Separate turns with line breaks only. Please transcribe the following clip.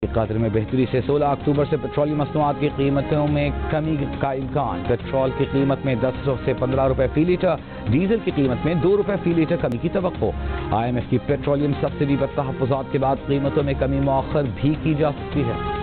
कदर में बेहतरी से 16 अक्टूबर से पेट्रोलियम मसनूआत की कीमतों में कमी का इम्कान। पेट्रोल की कीमत में 10 से 15 रुपए फी लीटर, डीजल की कीमत में 2 रुपए फी लीटर कमी की तवक्को। IMF की पेट्रोलियम सब्सिडी पर तहफ़्फ़ुज़ात के बाद कीमतों में कमी मौखर भी की जा सकती है।